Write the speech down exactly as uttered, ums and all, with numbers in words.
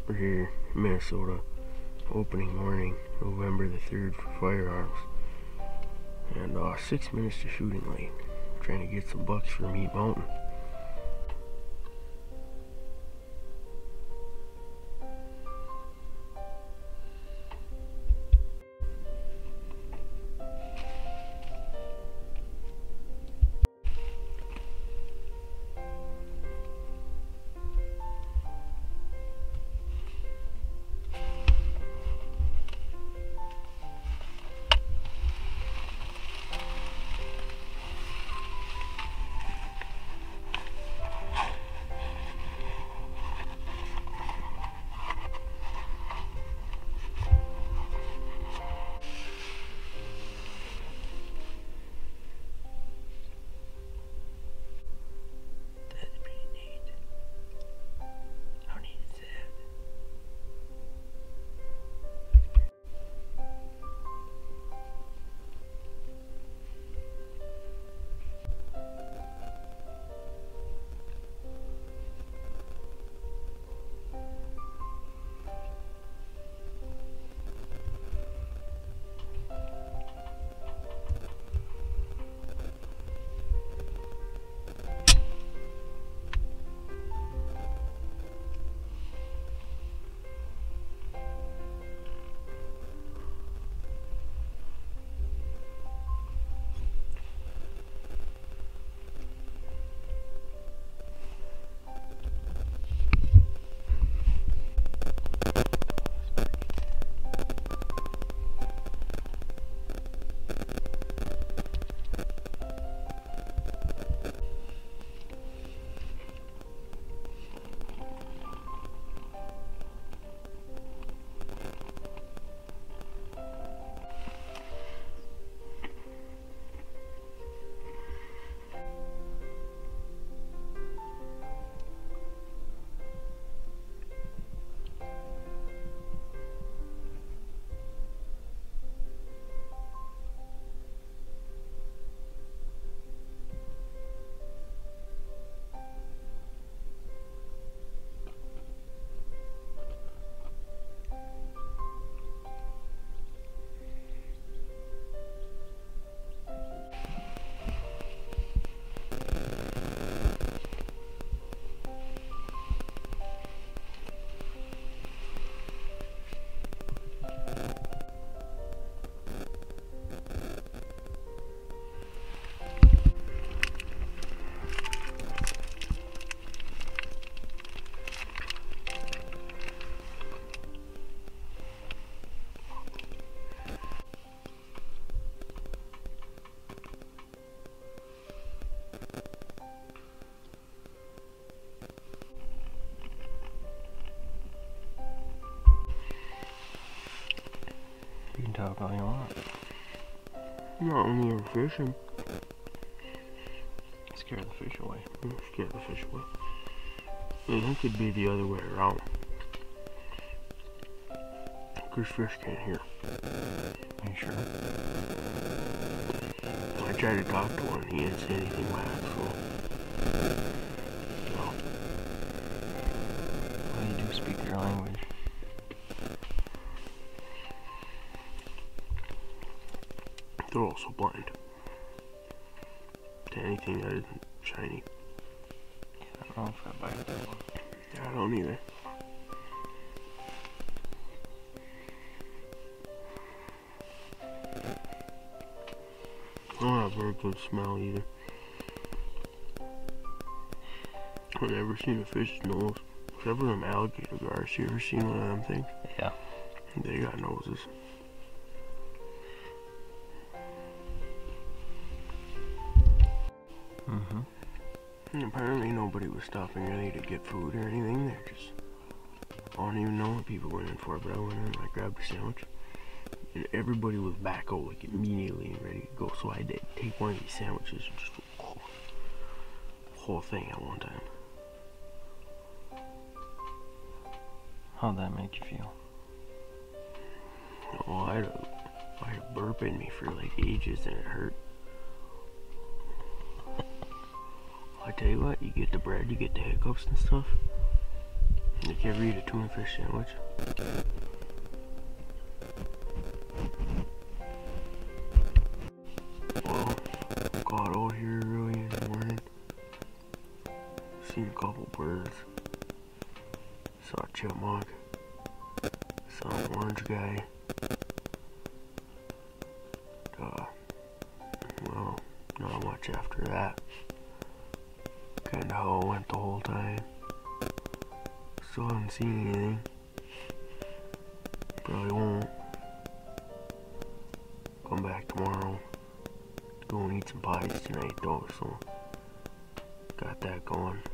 We're here in Minnesota, opening morning, November the third for Firearms. And uh, six minutes to shooting lane. Trying to get some bucks for Meat Mountain. You can talk all you want. Not when you're fishing. Scare the fish away. Scare the fish away. Yeah, it could be the other way around. Because fish can't hear. Are you sure? I tried to talk to one, he didn't say anything back, so. No. Well, you do speak their language. They're also blind to anything that isn't shiny. Yeah, I don't know if I buy that one. Yeah, I don't either. I don't have a very good smell either. I've never seen a fish's nose. Except for them alligator guards. You ever seen one of them things? Yeah. They got noses. Mm-hmm. And apparently nobody was stopping really to get food or anything. They're just, I don't even know what people went in for, but I went in and I grabbed a sandwich. And everybody was back out like immediately and ready to go. So I did take one of these sandwiches and just oh, whole thing at one time. How'd that make you feel? Oh, I had a, I had a burp in me for like ages and it hurt. I tell you what, you get the bread, you get the hiccups and stuff. Like, you ever eat a tuna fish sandwich? Well, got out here early in the morning. Seen a couple birds. Saw a chipmunk. Saw an orange guy. Uh, well, not much after that. Kinda how it went the whole time. Still haven't seen anything. Probably won't. Come back tomorrow. Go and eat some pies tonight though, so got that going.